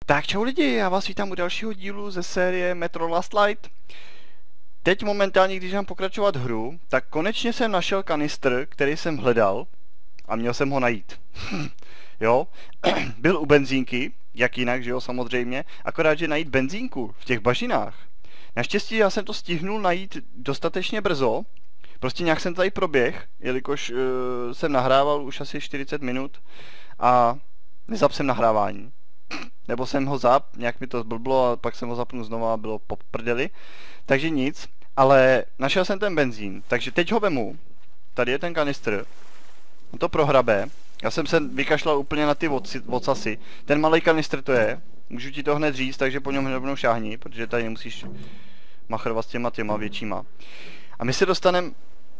Tak čau lidi, já vás vítám u dalšího dílu ze série Metro Last Light. Teď momentálně, když mám pokračovat hru, tak konečně jsem našel kanistr, který jsem hledal a měl jsem ho najít. Jo, byl u benzínky, jak jinak, že jo, samozřejmě, akorát, že najít benzínku v těch bažinách. Naštěstí já jsem to stihnul najít dostatečně brzo, prostě nějak jsem tady proběh, jelikož jsem nahrával už asi 40 minut a nezap jsem nahrávání. Nebo jsem ho nějak mi to zblblo a pak jsem ho zapnul znovu a bylo po prdeli. Takže nic, ale našel jsem ten benzín, takže teď ho vemu. Tady je ten kanistr. On to prohrabe. Já jsem se vykašlal úplně na ty vocasy. Ten malý kanistr to je. Můžu ti to hned říct, takže po něm rovnou šáhni, protože tady nemusíš machrovat s těma většíma. A my se dostaneme...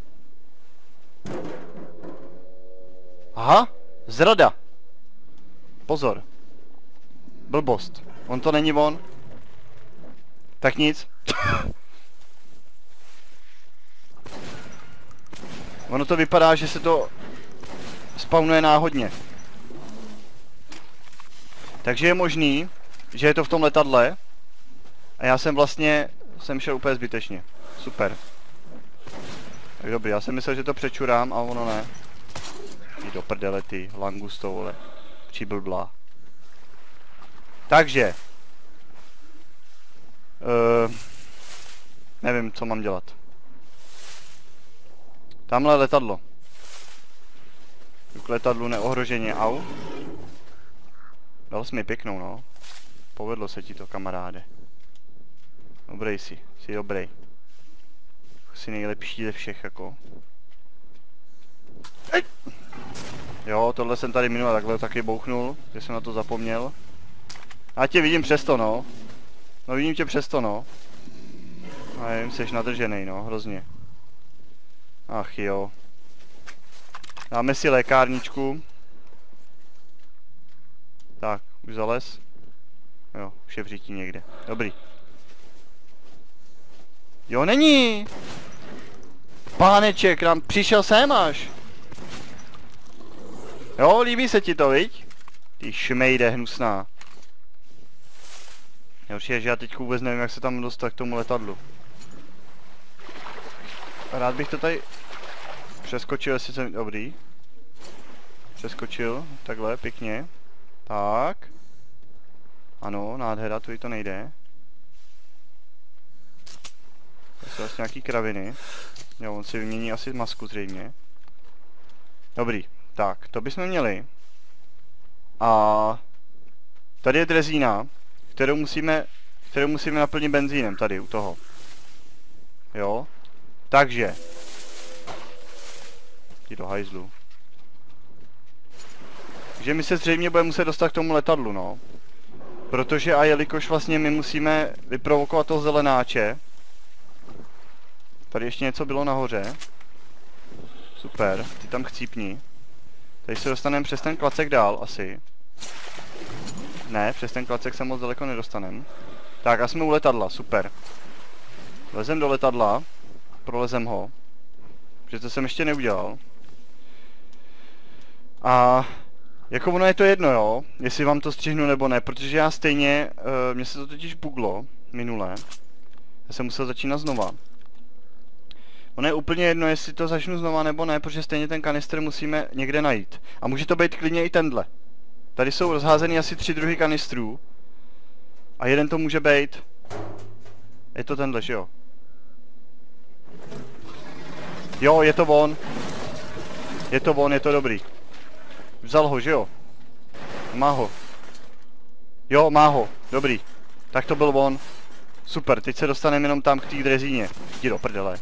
Aha, zrada. Pozor. Blbost. On to není on. Tak nic. Ono to vypadá, že se to spawnuje náhodně. Takže je možný, že je to v tom letadle. A já jsem šel úplně zbytečně. Super. Tak dobrý, já jsem myslel, že to přečurám, a ono ne. Jdi do prdele ty, langusto, vole. Přiblblá. Takže. Nevím, co mám dělat. Tamhle letadlo. K letadlu neohroženě, au. Dal jsi mi pěknou, no. Povedlo se ti to, kamaráde. Dobrý jsi dobrý. Jsi nejlepší ze všech, jako. Ej! Jo, tohle jsem tady minule takhle taky bouchnul, že jsem na to zapomněl. Já tě vidím přesto, no. No vidím tě přesto, no. A nevím, jsi nadrženej, no, hrozně. Ach jo. Dáme si lékárničku. Tak, už zales. Jo, už je v řití někde. Dobrý. Jo, není! Páneček, nám přišel sem až. Jo, líbí se ti to, viď? Ty šmejde hnusná. Nejhorší je, že já teď vůbec nevím, jak se tam dostat k tomu letadlu. Rád bych to tady přeskočil, jestli jsem... Dobrý. Přeskočil, takhle, pěkně. Tak. Ano, nádhera, tudy to nejde. To jsou vlastně nějaký kraviny. Jo, on si vymění asi masku zřejmě. Dobrý, tak, to bychom měli. A... Tady je drezína, kterou musíme naplnit benzínem, tady, u toho. Jo. Takže. Jdi do hajzlu. Takže my se zřejmě budeme muset dostat k tomu letadlu, no. Protože a jelikož vlastně my musíme vyprovokovat toho zelenáče. Tady ještě něco bylo nahoře. Super, ty tam chcípni. Tady se dostaneme přes ten klacek dál, asi. Ne, přes ten klacek se moc daleko nedostaneme. Tak a jsme u letadla, super. Lezem do letadla. Prolezem ho. Protože to jsem ještě neudělal. A jako ono je to jedno, jo, jestli vám to střihnu nebo ne, protože já stejně, mně se to totiž buglo minule. Já jsem musel začínat znova. Ono je úplně jedno, jestli to začnu znova nebo ne, protože stejně ten kanistr musíme někde najít. A může to být klidně i tenhle. Tady jsou rozházený asi 3 druhy kanistrů. A jeden to může být. Je to tenhle, že jo? Jo, je to on. Je to on, je to dobrý. Vzal ho, že jo? Má ho. Jo, má ho. Dobrý. Tak to byl on. Super, teď se dostaneme jenom tam k té drezíně. Jdi do prdele.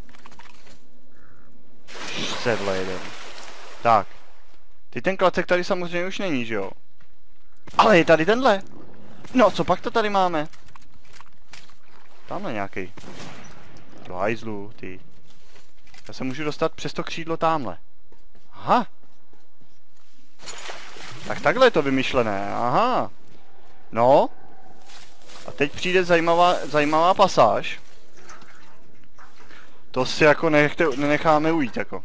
Sedle jeden. Tak. Teď ten klacek tady samozřejmě už není, že jo? Ale je tady tenhle. No, co pak to tady máme? Tamhle nějaký. Do hajzlu, ty. Já se můžu dostat přes to křídlo tamhle. Aha. Tak takhle je to vymyšlené, aha. No. A teď přijde zajímavá pasáž. To si jako nenecháme ujít, jako.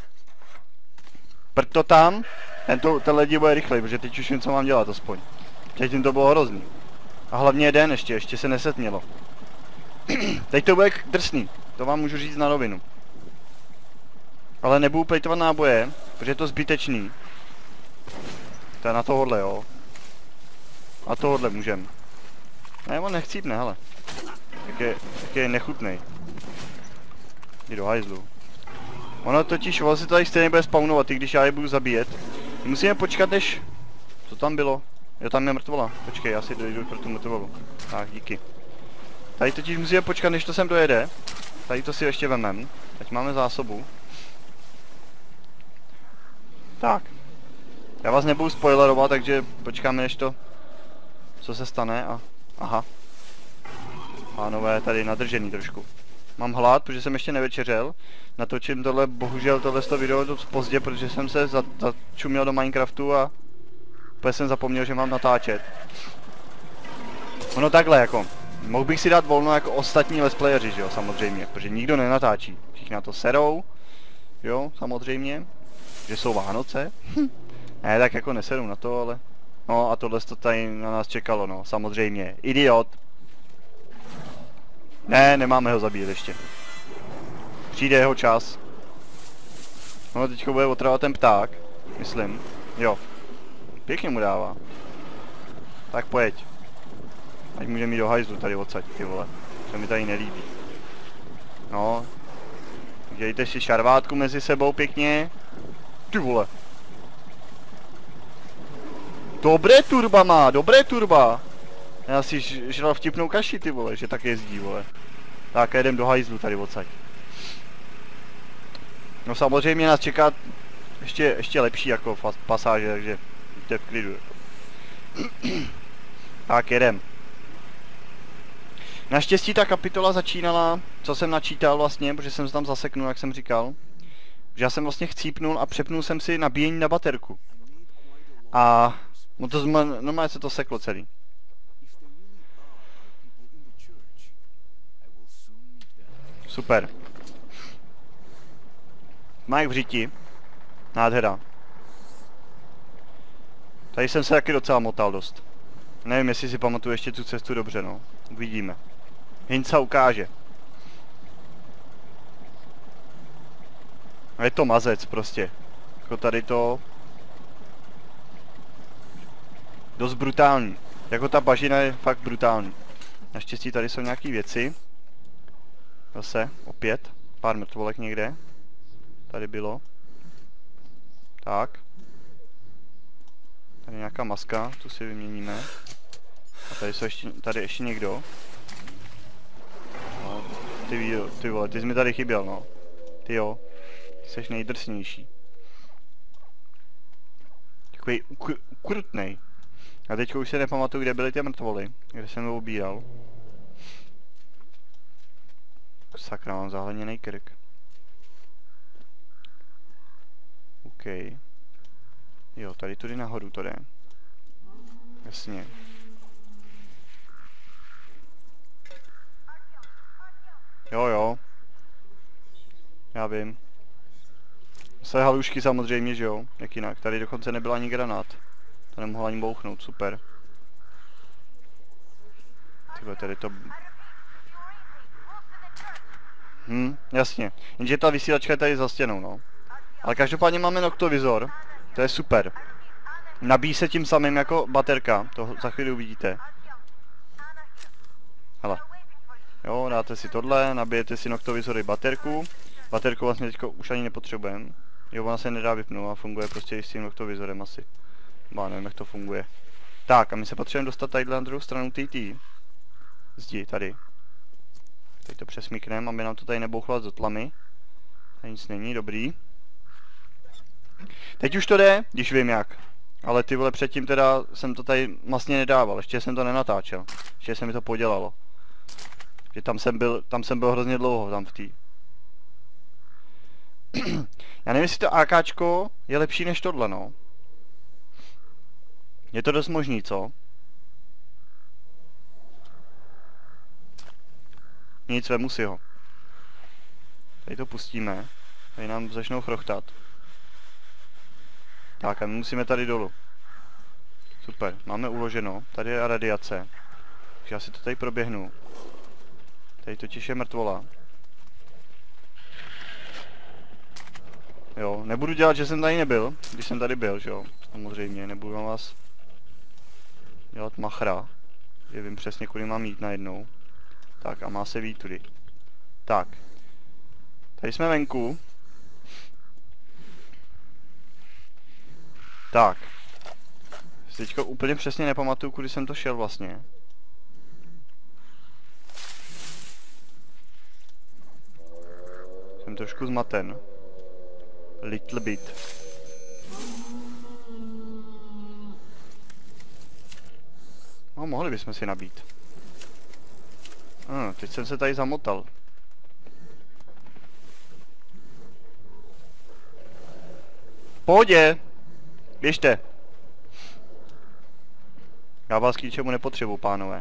Prd to tam. Ten lidi bude rychlej, protože teď už vím, co mám dělat aspoň. Předtím to bylo hrozný. A hlavně jeden ještě se nesetmělo. Teď to bude drsný, to vám můžu říct na rovinu. Ale nebudu plejtovat náboje, protože je to zbytečný. To je na tohodle, jo. A tohodle můžem. Ne, on nechcípne, hele. Jak je nechutnej. Jdi do hajzlu. Ono totiž, ono se tady stejně bude spawnovat, i když já je budu zabíjet. Musíme počkat, než... Co tam bylo? Jo, tam je mrtvola. Počkej, já si dojdu pro tu mrtvolu. Tak, díky. Tady totiž musíme počkat, než to sem dojede. Tady to si ještě vemem. Ať máme zásobu. Tak. Já vás nebudu spoilerovat, takže počkáme, než to... Co se stane a... Aha. Pánové, tady nadržený trošku. Mám hlad, protože jsem ještě nevečeřel. Natočím tohle, bohužel tohle video dost pozdě, protože jsem se začuměl do Minecraftu a... Úplně jsem zapomněl, že mám natáčet. Ono takhle jako. Mohl bych si dát volno jako ostatní let's playeři, že jo, samozřejmě. Protože nikdo nenatáčí. Všichni na to serou. Jo, samozřejmě. Že jsou Vánoce. Ne, tak jako neseru na to, ale... No a tohle to tady na nás čekalo, no, samozřejmě. Idiot. Ne, nemáme ho zabít ještě. Přijde jeho čas. No, teďko bude otravovat ten pták. Myslím. Jo. Pěkně mu dává. Tak pojeď. Ať může mít do hajzlu tady odsaď, ty vole. Se mi tady nelíbí. No. Dějte si šarvátku mezi sebou pěkně. Ty vole. Dobré turba má, dobré turba. Já si žral vtipnou kaši, ty vole, že tak jezdí, vole. Tak jedem do hajzlu tady odsaď. No samozřejmě nás čeká ještě lepší jako pasáže, takže buďte v klidu. Tak jedem. Naštěstí ta kapitola začínala, co jsem načítal vlastně, protože jsem se tam zaseknul, jak jsem říkal. Že já jsem vlastně chcípnul a přepnul jsem si nabíjení na baterku. A no to normálně se to seklo celý. Super. Má jak v řiti. Nádhera. Tady jsem se taky docela motal dost. Nevím, jestli si pamatuju ještě tu cestu dobře, no. Uvidíme. Hinca ukáže. A je to mazec prostě. Jako tady to... Dost brutální. Jako ta bažina je fakt brutální. Naštěstí tady jsou nějaký věci. Zase, opět. Pár mrtvolek někde. Tady bylo. Tak. Tady nějaká maska, tu si vyměníme. A tady ještě někdo. No, ty vole, ty jsi mi tady chyběl, no. Ty jo. Ty jsi nejdrsnější. Takový ukrutnej. A teďka už se nepamatuju, kde byly ty mrtvoly. Kde jsem ho obíral. Sakra, mám zahleněnej krk. OK. Jo, tady tudy nahoru to jde. Jasně. Jo. Já vím. Se halušky samozřejmě, že jo. Jak jinak. Tady dokonce nebyla ani granát. To nemohla ani bouchnout, super. Tyhle, tady to... Jasně. Jenže ta vysílačka je tady za stěnou, no. Ale každopádně máme noktovizor. To je super. Nabíjí se tím samým jako baterka. To za chvíli uvidíte. Hele. Jo, dáte si tohle, nabijete si noktovizory baterku. Baterku vlastně teďko už ani nepotřebujeme. Jo, ona se nedá vypnout a funguje prostě i s tím noktovizorem asi. Má, nevím, jak to funguje. Tak, a my se potřebujeme dostat tady na druhou stranu TT. Zdi, tady. Teď to přesmíkneme, aby nám to tady nebouchlo z tlamy. Tady nic není, dobrý. Teď už to jde, když vím jak. Ale ty vole, předtím teda jsem to tady vlastně nedával, ještě jsem to nenatáčel. Ještě se mi to podělalo. Že tam jsem byl hrozně dlouho, tam v té. Já nevím, jestli to AKčko je lepší než tohle, no. Je to dost možný, co? Nic, vemu si ho. Tady to pustíme. Tady nám začnou chrochtat. Tak a my musíme tady dolů. Super, máme uloženo. Tady je radiace. Takže já si to tady proběhnu. Tady totiž je mrtvola. Jo, nebudu dělat, že jsem tady nebyl, když jsem tady byl, že jo. Samozřejmě, nebudu na vás dělat machra. Já vím přesně, kudy mám jít najednou. Tak, a má se vít tudy. Tak. Tady jsme venku. Tak. Teďka úplně přesně nepamatuju, kudy jsem to šel vlastně. Jsem trošku zmaten. Little bit. No, mohli bychom si nabít. Teď jsem se tady zamotal. Pohodě! Běžte! Já vás k ničemu nepotřebuji, pánové.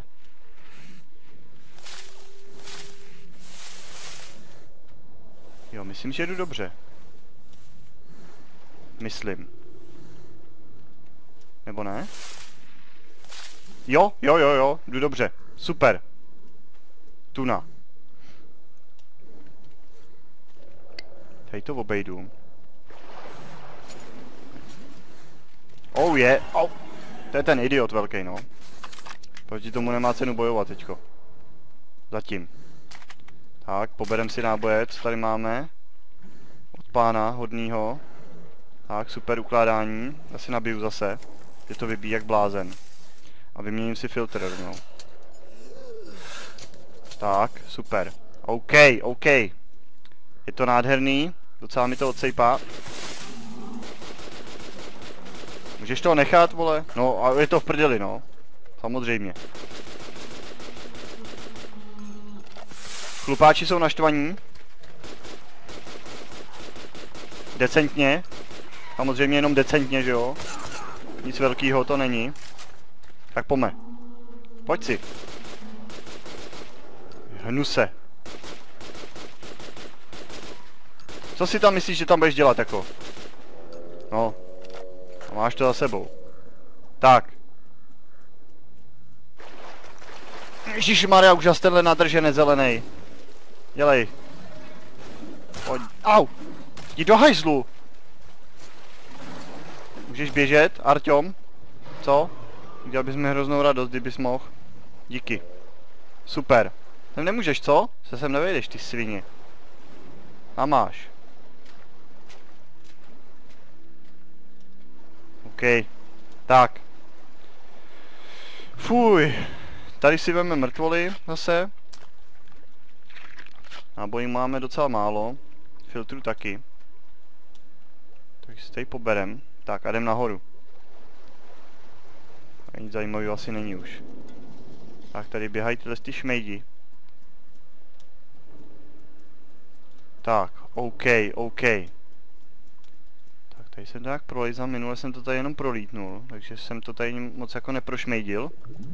Jo, myslím, že jdu dobře. Myslím. Nebo ne? Jo, jdu dobře. Super. Tuna. Tady to obejdu. Oh je, oh. To je ten idiot velký, no. Proti tomu nemá cenu bojovat teďko. Zatím. Tak, poberem si náboje, co tady máme. Od pána hodnýho. Tak, super ukládání. Já si nabiju zase. Je to vybíjí jak blázen. A vyměním si filtr rovnou. Tak, super. OK. Je to nádherný. Docela mi to odsejpá. Můžeš toho nechat, vole? No a je to v prdeli, no. Samozřejmě. Chlupáči jsou naštvaní. Decentně. Samozřejmě jenom decentně, že jo? Nic velkýho to není. Tak pojďme. Pojď si. Hnu se. Co si tam myslíš, že tam budeš dělat jako? No. Máš to za sebou. Tak. Ježišmarja, už jas tenhle nadržený zelený. Dělej. Pojď. Au! Jdi do hajzlu! Můžeš běžet, Arťom? Co? Udělal bys mi hroznou radost, kdybys mohl. Díky. Super. Sem nemůžeš, co? Se sem nevejdeš, ty svině. A máš. OK. Tak. Fuj. Tady si veme mrtvoly zase. Nábojů máme docela málo. Filtru taky. Tak si tady poberem. Tak a jdem nahoru. A nic zajímavého asi není už. Tak tady běhají tyhle ty šmejdi. Tak, OK. Tak tady jsem to nějak prolejzal, minule jsem to tady jenom prolítnul, takže jsem to tady moc jako neprošmejdil.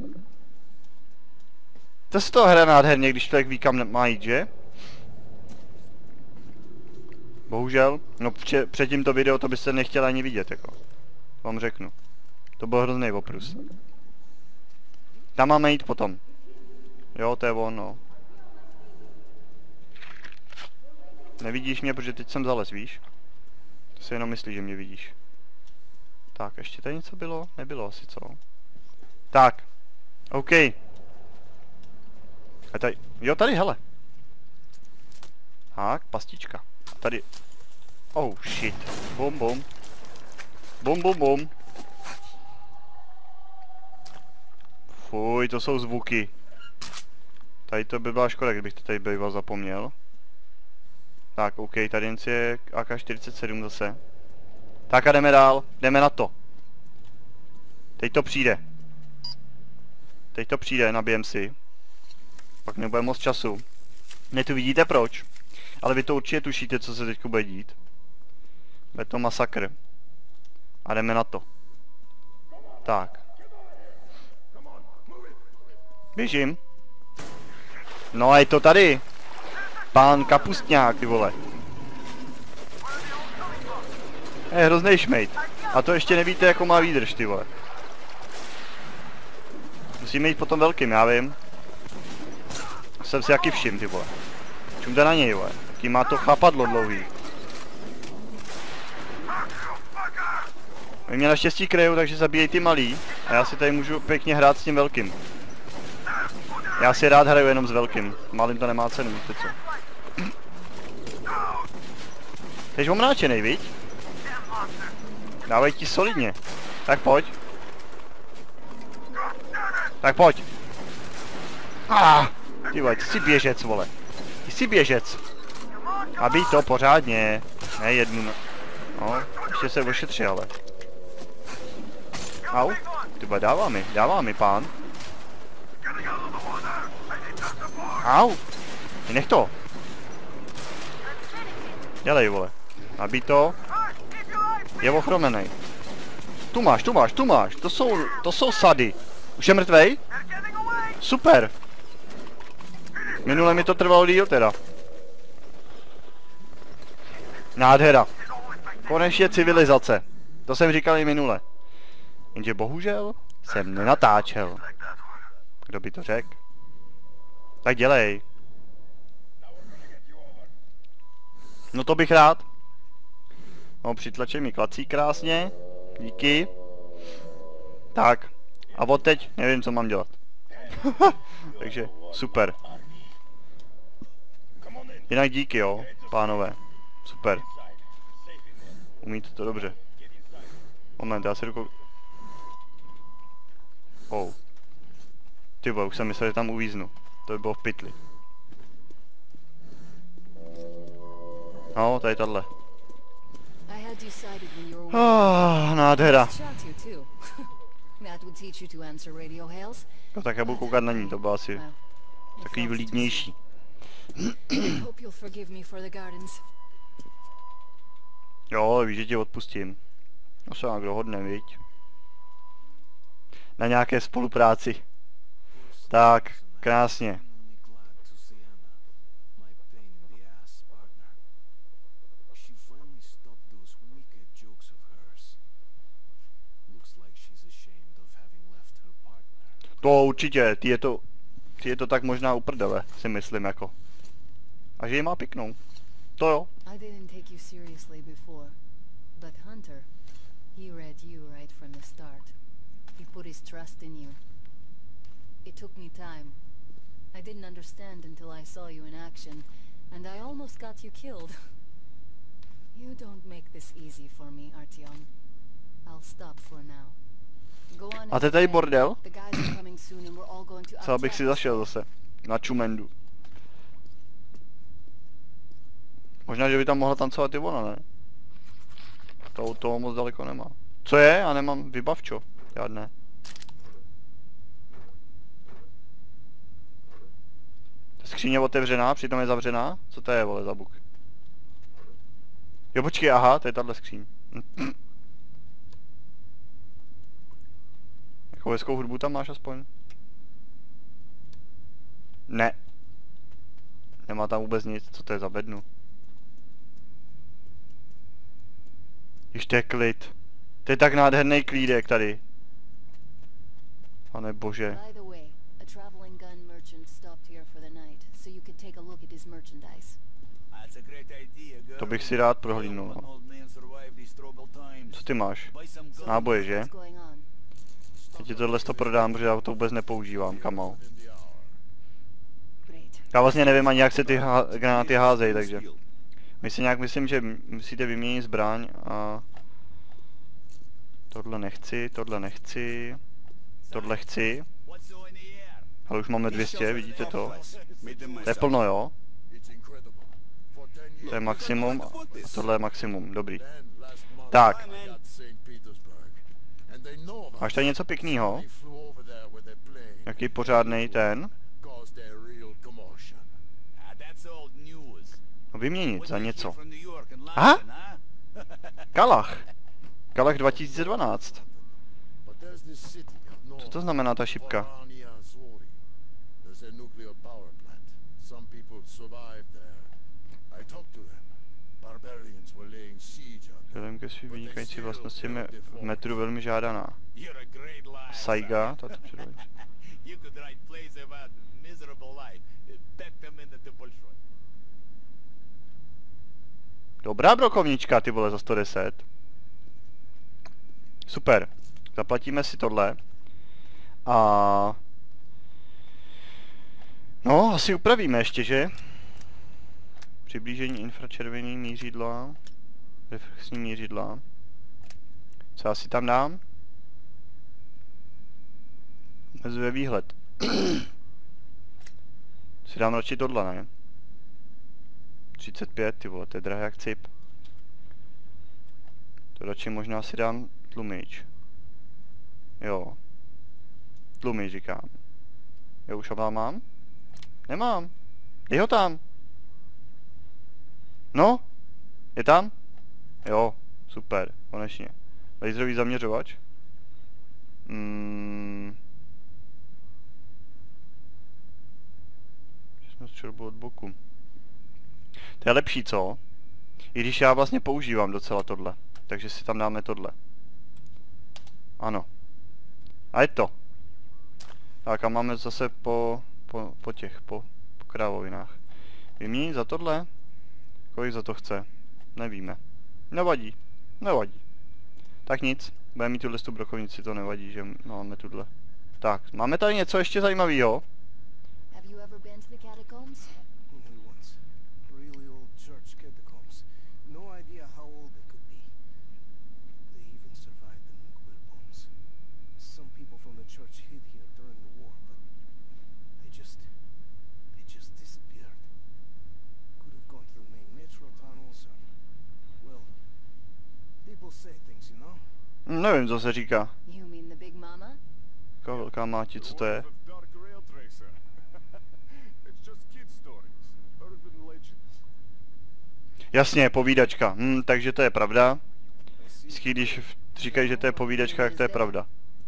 To se to hraje nádherně, když člověk ví, kam má jít, že? Bohužel, no před tímto video to byste nechtěli ani vidět, jako. Vám řeknu. To byl hrozný oprus. Tam máme jít potom. Jo, to je on, no. Nevidíš mě, protože teď jsem zales, víš? To si jenom myslíš, že mě vidíš. Tak, ještě tady něco bylo? Nebylo asi, co? Tak. OK. A tady, jo, tady, hele. Tak, pastička. A tady. Oh, shit. Bum. Fuj, to jsou zvuky. Tady to by byla škoda, kdybych to tady býval zapomněl. Tak, OK, tady je AK-47 zase. Tak a jdeme dál, jdeme na to. Teď to přijde, nabijem si. Pak nebude moc času. Ne, tu vidíte proč. Ale vy to určitě tušíte, co se teď bude dít. Bude to masakr. A jdeme na to. Tak. Běžím. No a je to tady. Pán Kapustňák, ty vole. Je hroznej šmejt. A to ještě nevíte, jako má výdrž, ty vole. Musíme jít po tom velkým, já vím. Jsem si jaký všim, ty vole. Čum jde na něj, vole. Tím má to chápadlo dlouhý. Oni mě naštěstí kryjou, takže zabíjejí ty malý. A já si tady můžu pěkně hrát s tím velkým. Já si rád hraju jenom s velkým. Malým to nemá cenu, víte co. Jsi omráčenej, viď? Dávají ti solidně. Tak pojď. Tak pojď. Ty vole, ty jsi běžec, vole. Ty jsi běžec. A být to pořádně. Ne jednu. No, ještě se ošetři, ale. Au. Ty vole, dává mi pán. Au. Nech to. Dělej, vole. Nabít to. Je ochromenej. Tu máš. To jsou sady. Už je mrtvej? Super. Minule mi to trvalo díl teda. Nádhera. Konečně civilizace. To jsem říkal i minule. Jenže bohužel jsem nenatáčel. Kdo by to řekl? Tak dělej. No to bych rád. No přitlačej mi klací krásně. Díky. Tak. A od teď nevím, co mám dělat. Takže super. Jinak díky, jo, pánové. Super. Umíte to dobře. Moment, já si jdu Oh. Ty vole, už jsem myslel, že tam uvíznu. To by bylo v pytli. No, tady tohle. Nádhera. No tak já budu koukat na ní, to bylo asi takový vlídnější. Jo, víš, že ti odpustím. No se nám dohodneme, viď? Na nějaké spolupráci. Tak, krásně. To určitě, ty je to tak možná uprdele, si myslím jako. A že ji má pěknou. To jo. Put his trust in you. It took me time. I didn't understand until I saw you in action, and I almost got you killed. You don't make this easy for me, Artyom. I'll stop for now. Go on. A to je tady bordel? The guys are coming soon and we're all going to Co bych si zašel zase? Na čumendu. Možná, že by tam mohla tancovat i ona, ne? Toho moc daleko nemá. Co je? Já nemám vybavčo. Žádné. Skříně otevřená, přitom je zavřená? Co to je, vole, za buk? Jo, počkej, aha, to je tahle skříň. Jakou hezkou hudbu tam máš aspoň? Ne. Nemá tam vůbec nic, co to je za bednu? Ještě je klid. To je tak nádherný klídek tady. Pane bože. To bych si rád prohlídnul. No. Co ty máš? Náboje, že? Já ti tohle to prodám, protože já to vůbec nepoužívám, kamo. Já vlastně nevím ani, jak se ty granáty házejí, takže. Myslím, že musíte vyměnit zbraň a... Tohle nechci, tohle chci. Ale už máme 200, vidíte to? To je plno, jo? To je maximum a tohle je maximum, dobrý. Tak. Máš tady něco pěknýho? Jaký pořádnej ten? Vyměnit za něco. Aha! Kalach. Kalach 2012. Co to znamená ta šipka? Vzhledem ke svým vynikající vlastnostem je v metru velmi žádaná. Saiga, tato předvoj. Dobrá brokovnička, ty vole, za 110. Super. Zaplatíme si tohle. A... No, asi upravíme ještě, že? Přiblížení infračervený mířidla. Reflexní mířidla. Co já si tam dám? Omezuje výhled. Si dám radši tohle, ne? 35, ty vole, to je drahé jak cip. To radši možná si dám tlumič. Jo. Tlumič říkám. Jo, už ho mám? Nemám. Je ho tam. No. Je tam? Jo. Super. Konečně. Laserový zaměřovač. Jsme střelbu od boku. To je lepší, co? I když já vlastně používám docela tohle. Takže si tam dáme tohle. Ano. A je to. Tak a máme zase po krávovinách. Vyměnit za tohle? Kolik za to chce? Nevíme. Nevadí. Nevadí. Tak nic. Budeme mít tuhle tu brokovnici, to nevadí, že máme tuhle. Tak, máme tady něco ještě zajímavého. Nevím, co se říká. Jaká velká máti, co to je? Jasně, povídačka. Takže to je pravda. Vždycky, když říkají, že to je povídačka, tak to je pravda.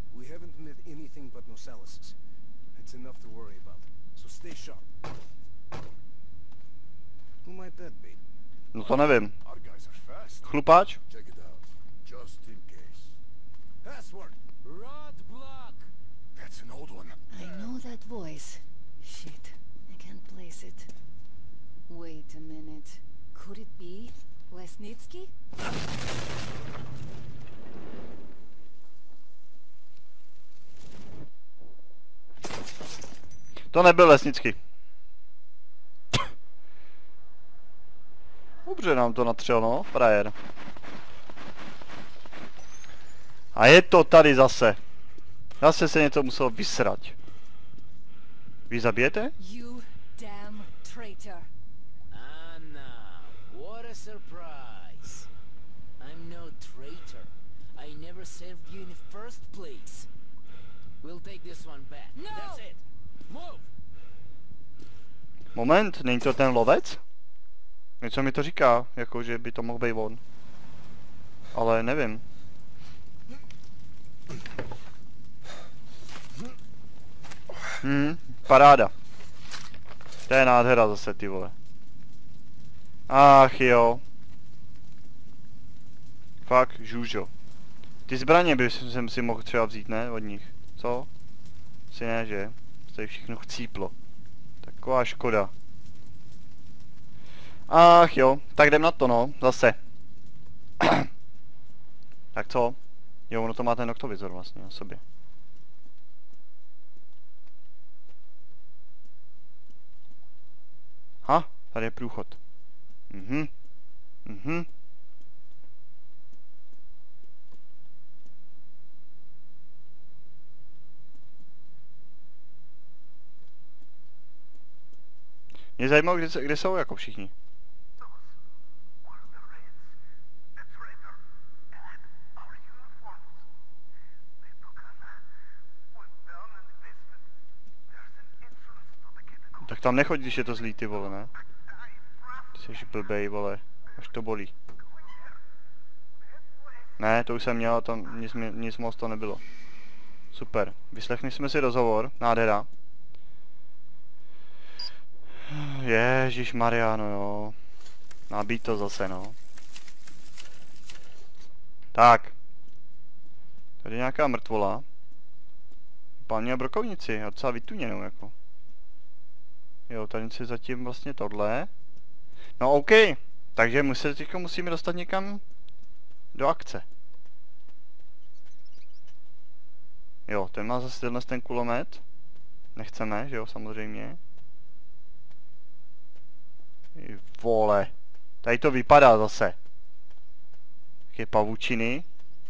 No to nevím. Chlupáč? That voice. Shit, I can't place it. Wait a minute. Could it be Lesnitsky? To nebyl Lesnický. Dobře nám to natřel, no, frajer. A je to tady zase. Zase se něco muselo vysrať. Vy zabijete? You damn traitor. Anna, what a surprise. I'm no traitor. I never served you in the first place. We'll take this one back. No! That's it. Move! Moment, není to ten lovec? Něco mi to říká, jako že by to mohl být on. Ale nevím. Paráda. To je nádhera zase, ty vole. Ach jo. Fakt, žůžo. Ty zbraně jsem si mohl třeba vzít, ne? Od nich. Co? Si ne, že? Tady všechno chcíplo. Taková škoda. Ach jo, tak jdem na to, no. Zase. Tak co? Jo, ono to má ten noktovizor vlastně na sobě. Ha, tady je průchod. Mě zajímalo, kde jsou jako všichni. Tak tam nechoď, když je to zlý, ty vole, ne? Ty jsi blbej, vole. Až to bolí. Ne, to už jsem měl, tam nic moc to nebylo. Super. Vyslechli jsme si rozhovor. Nádhera. Ježišmarja, no jo. Má být to zase, no. Tak. Tady je nějaká mrtvola. Pán měl brokovnici, a docela vytuněnou, jako. Jo, tady si zatím vlastně tohle. No OK, takže my se teďka musíme dostat někam do akce. Jo, ten má zase ten kulomet. Nechceme, že jo, samozřejmě. Ty vole. Tady to vypadá zase. Jaké pavučiny.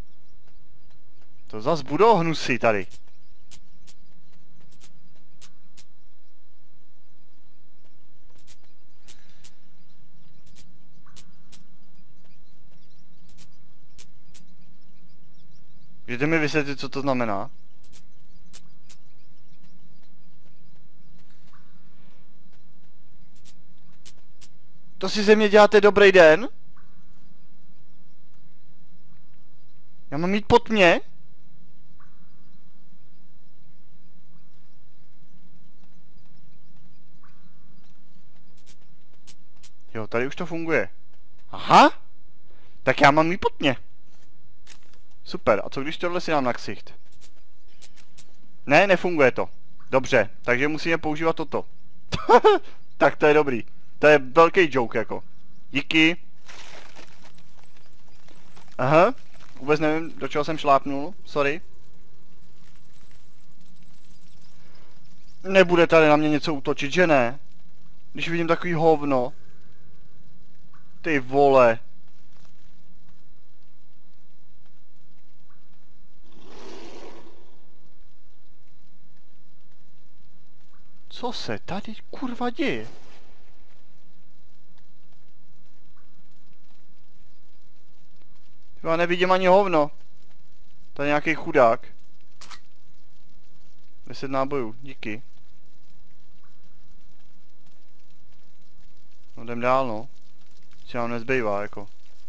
To zas budou hnusy tady. Můžete mi vysvětlit, co to znamená? To si ze mě děláte dobrý den? Já mám jít pod mě? Jo, tady už to funguje. Aha! Tak já mám jít pod mě. Super, a co když tohle si dám na ksicht? Ne, nefunguje to. Dobře, takže musíme používat toto. Tak to je dobrý. To je velký joke jako. Díky. Aha, vůbec nevím, do čeho jsem šlápnul, sorry. Nebude tady na mě něco útočit, že ne? Když vidím takový hovno. Ty vole. Co se tady kurva děje? Já nevidím ani hovno. To je nějaký chudák. 10 nábojů, díky. No jdem dál, no. Co nám nezbývá, jako.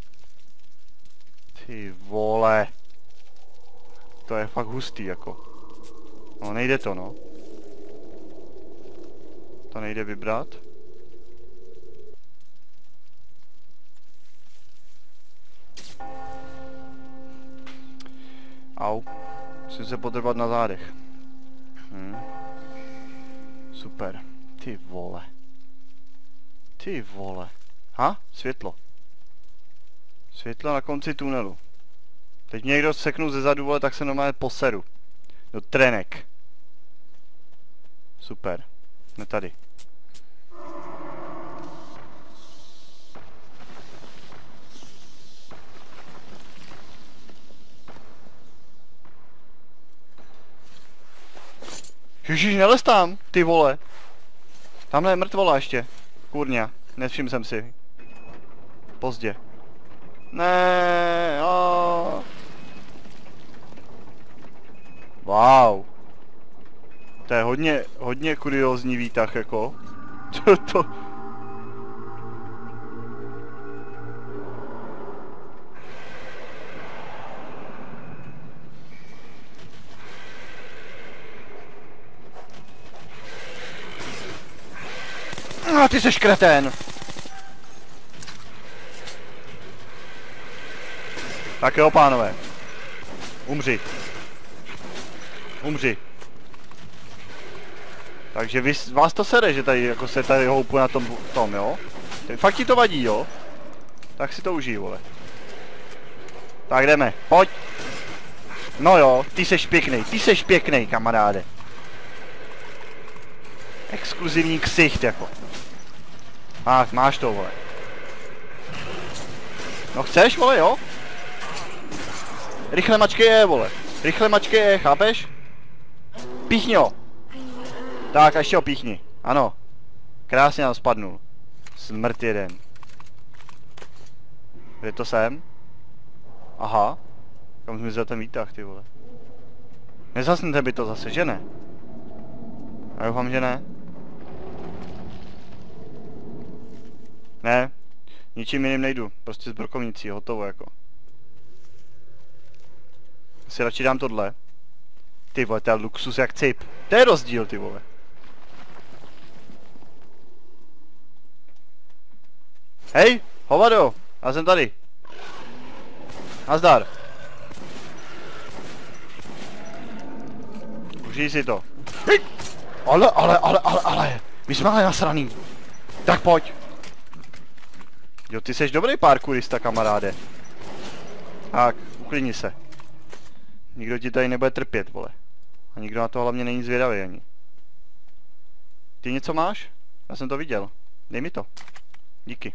Ty vole. To je fakt hustý, jako. No nejde to, no. To nejde vybrat. Au. Musím se podrbat na zádech. Super. Ty vole. Ty vole. Ha? Světlo. Světlo na konci tunelu. Teď někdo seknul ze zadu, vole, tak se normálně poseru. Do trenek. Super. Jsme tady. Ježíš, nelez tam, ty vole. Tamhle je mrtvola ještě. Kurňa, nevšiml jsem si. Pozdě. Ne. Wow. To je hodně kuriózní výtah, jako. to. A ty seš kretén. Tak jo, pánové. Umři. Umři. Takže vás to sere, že tady jako se tady houpu na tom, jo? Fakt ti to vadí, jo? Tak si to užij, vole. Tak jdeme, pojď. No jo, ty seš pěknej, kamaráde. Exkluzivní ksicht, jako. Máš to, vole. No chceš, vole, jo? Rychle mačky je, vole. Rychle mačky je, chápeš? Píchni ho. Tak, a ještě ho píchni. Ano. Krásně nám spadnul. Smrt jeden. Kde to jsem? Aha. Kam zmizel ten výtah, ty vole. Nezasnete by to zase, že ne? Já doufám, že ne. Ne. Ničím jiným nejdu. Prostě z brokovnicí, hotovo jako. Si radši dám tohle. Ty vole, to je luxus jak cip. To je rozdíl, ty vole. Hej, hovado, já jsem tady. Nazdar. Užij si to. Ale. My jsme ale nasraný. Tak pojď. Jo, ty seš dobrý parkourista, kamaráde. Tak, uklidni se. Nikdo ti tady nebude trpět, vole. A nikdo na to hlavně není zvědavý ani. Ty něco máš? Já jsem to viděl. Dej mi to. Díky.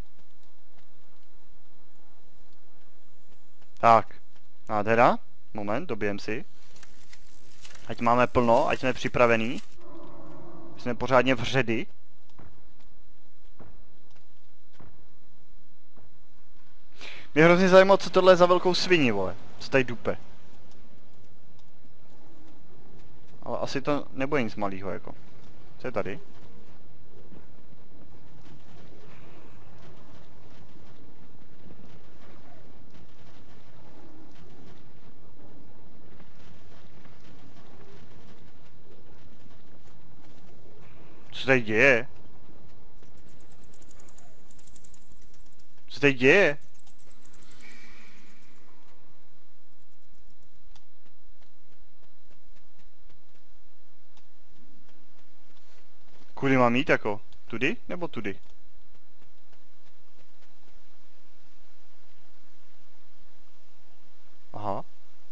Tak. Nádhera. Moment, dobijem si. Ať máme plno, ať jsme připravený. Jsme pořádně vředy. Mě hrozně zajímalo, co tohle je za velkou svini, vole. Co tady dupe. Ale asi to nebude nic malýho, jako. Co je tady? Co tady děje? Co tady děje? Kudy mám jít jako? Tudy nebo tudy? Aha.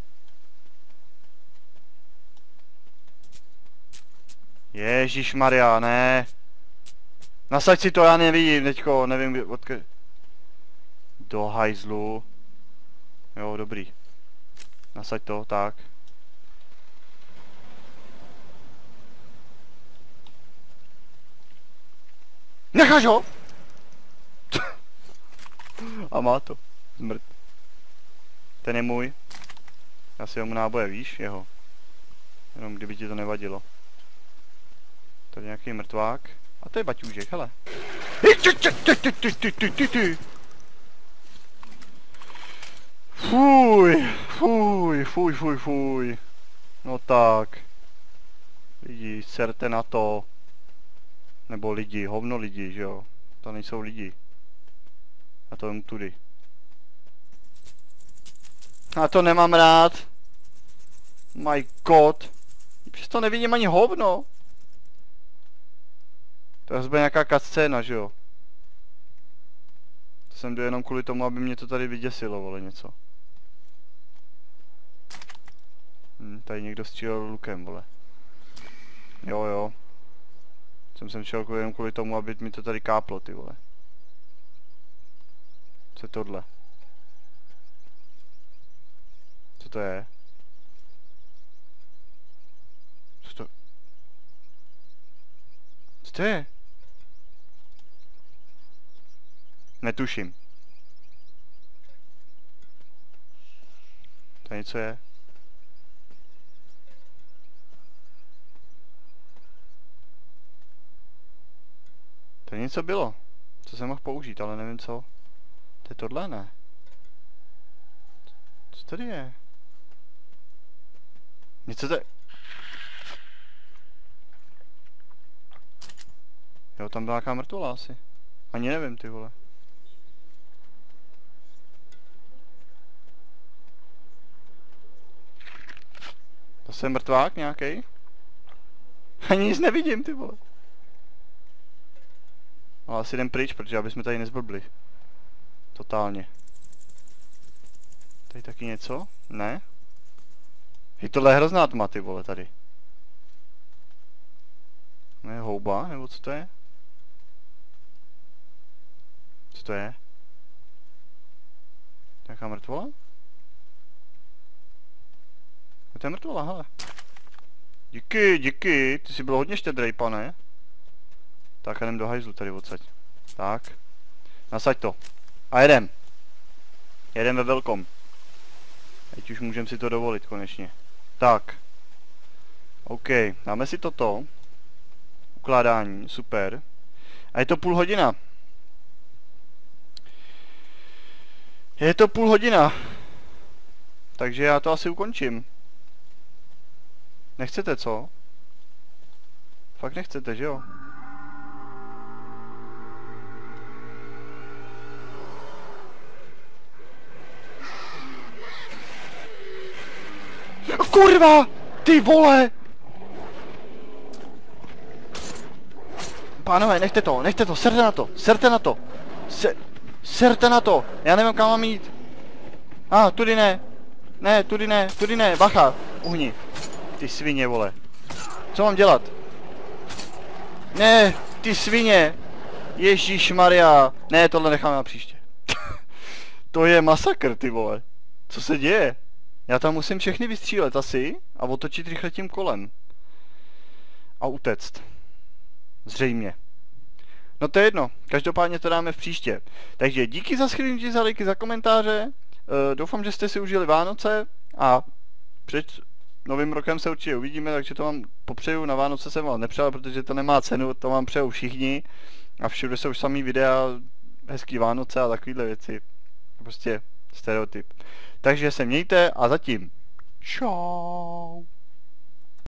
Ježišmarja, ne. Nasaď si to, já nevidím teďko, nevím odkud. Do hajzlu. Jo, dobrý. Nasaď to, tak. Necháš ho! A má to. Zmrt. Ten je můj. Já si mu náboje, víš, jeho. Jenom kdyby ti to nevadilo. Tady nějaký mrtvák. A to je baťůžek, hele. Fuj. No tak. Lidi, serte na to. Nebo lidi, hovno lidi, že jo. To nejsou lidi. A to jen tudy. A to nemám rád. My god. Přesto nevidím ani hovno. To je zbyt nějaká cutscéna, že jo. To jsem jdu jenom kvůli tomu, aby mě to tady vyděsilo, vole, něco. Tady někdo střílel lukem, vole. Jo. Jsem sem šel jenom kvůli tomu, aby mi to tady káplo, ty vole. Co je tohle? Co to je? Co to je? Netuším. To něco je? To něco bylo. Co jsem mohl použít, ale nevím co. To je tohle, ne? Co tady je? Něco tady... Jo, tam byla nějaká mrtvola asi. Ani nevím, ty vole. To je mrtvák nějaký? Ani nic nevidím, ty vole. Ale asi jdem pryč, protože aby jsme tady nezblbli. Totálně. Tady taky něco? Ne? Je tohle hrozná tma, ty vole, tady. Ne, houba, nebo co to je? Co to je? Nějaká mrtvola? To je mrtvola, hele. Díky, ty jsi byl hodně štědrej, pane. Tak jdem do hajzlu tady odsaď. Tak. Nasaď to. A jedem. Jedem ve velkom. Teď už můžeme si to dovolit konečně. Tak. OK, dáme si toto. Ukládání, super. A je to půl hodina. Je to půl hodina. Takže já to asi ukončím. Nechcete, co? Fakt nechcete, že jo? Kurva! Ty vole! Pánové, nechte to, serte na to. Serte na to, já nevím, kam mám jít. Tudy ne. Ne, tudy ne, bacha, uhni. Ty svině, vole. Co mám dělat? Ne, ty svině. Ježišmarja. Ne, tohle necháme na příště. To je masakr, ty vole. Co se děje? Já tam musím všechny vystřílet asi a otočit rychle tím kolem. A utect. Zřejmě. No to je jedno, každopádně to dáme v příště. Takže díky za shlédnutí, za lajky, za komentáře. Doufám, že jste si užili Vánoce a před novým rokem se určitě uvidíme, takže to vám popřeju. Na Vánoce jsem vám nepřál, protože to nemá cenu, to vám přejou všichni. A všude jsou už samý videa, hezký Vánoce a takovýhle věci. Prostě stereotyp. Takže se mějte a zatím. Čau.